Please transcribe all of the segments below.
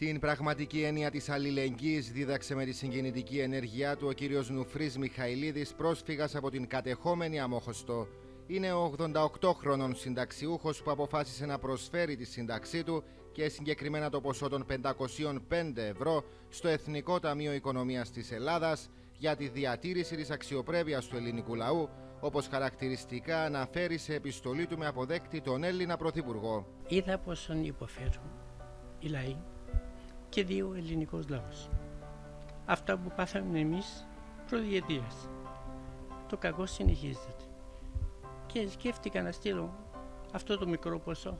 Την πραγματική έννοια της αλληλεγγύης δίδαξε με τη συγκινητική ενέργειά του ο κύριος Νουφρής Μιχαηλίδης, πρόσφυγας από την κατεχόμενη Αμόχωστο. Είναι ο 88χρονων συνταξιούχος που αποφάσισε να προσφέρει τη σύνταξή του και συγκεκριμένα το ποσό των 505 ευρώ στο Εθνικό Ταμείο Οικονομίας της Ελλάδας για τη διατήρηση της αξιοπρέπειας του ελληνικού λαού, όπως χαρακτηριστικά αναφέρει σε επιστολή του με αποδέκτη τον Έλληνα Πρωθυπουργό. Είδα πόσον υποφέρουν οι λαοί και δύο ο ελληνικός λαός. Αυτά που πάθαμε εμείς προδιετίας. Το κακό συνεχίζεται. Και σκέφτηκα να στείλω αυτό το μικρό ποσό.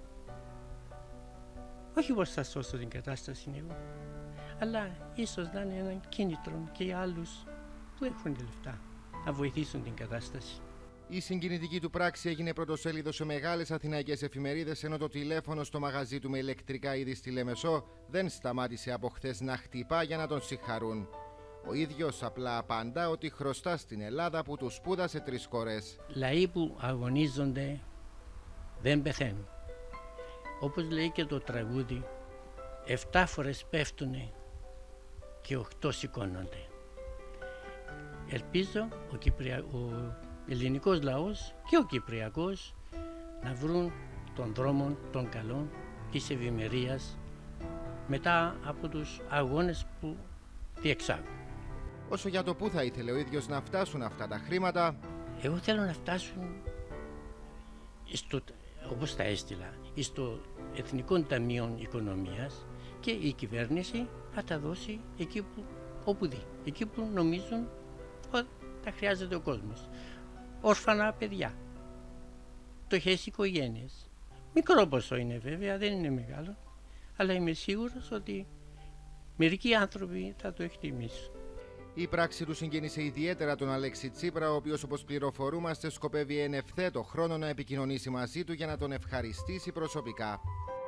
Όχι πως θα σώσω την κατάσταση εγώ, αλλά ίσως να είναι έναν κίνητρο και για άλλους που έχουν λεφτά να βοηθήσουν την κατάσταση. Η συγκινητική του πράξη έγινε πρωτοσέλιδο σε μεγάλες αθηναϊκές εφημερίδες, ενώ το τηλέφωνο στο μαγαζί του με ηλεκτρικά είδη στη Λεμεσό δεν σταμάτησε από χθες να χτυπά για να τον συγχαρούν. Ο ίδιος απλά απαντά ότι χρωστά στην Ελλάδα που του σπούδασε 3 κορές. Λαοί που αγωνίζονται δεν πεθαίνουν. Όπως λέει και το τραγούδι, 7 φορές πέφτουνε και 8 σηκώνονται. Ελπίζω ο ελληνικός λαός και ο κυπριακός να βρουν τον δρόμο των καλών της ευημερίας μετά από τους αγώνες που διεξάγουν. Όσο για το πού θα ήθελε ο ίδιος να φτάσουν αυτά τα χρήματα, εγώ θέλω να φτάσουν όπως τα έστειλα στο Εθνικό Ταμείο Οικονομίας και η κυβέρνηση θα τα δώσει εκεί όπου δει, εκεί που νομίζουν ότι τα χρειάζεται ο κόσμος. Όρφανα παιδιά, φτωχές οικογένειες. Μικρό ποσό είναι βέβαια, δεν είναι μεγάλο, αλλά είμαι σίγουρος ότι μερικοί άνθρωποι θα το εκτιμήσουν. η πράξη του συγκίνησε ιδιαίτερα τον Αλέξη Τσίπρα, ο οποίος, όπως πληροφορούμαστε, σκοπεύει εν ευθέτω χρόνο να επικοινωνήσει μαζί του για να τον ευχαριστήσει προσωπικά.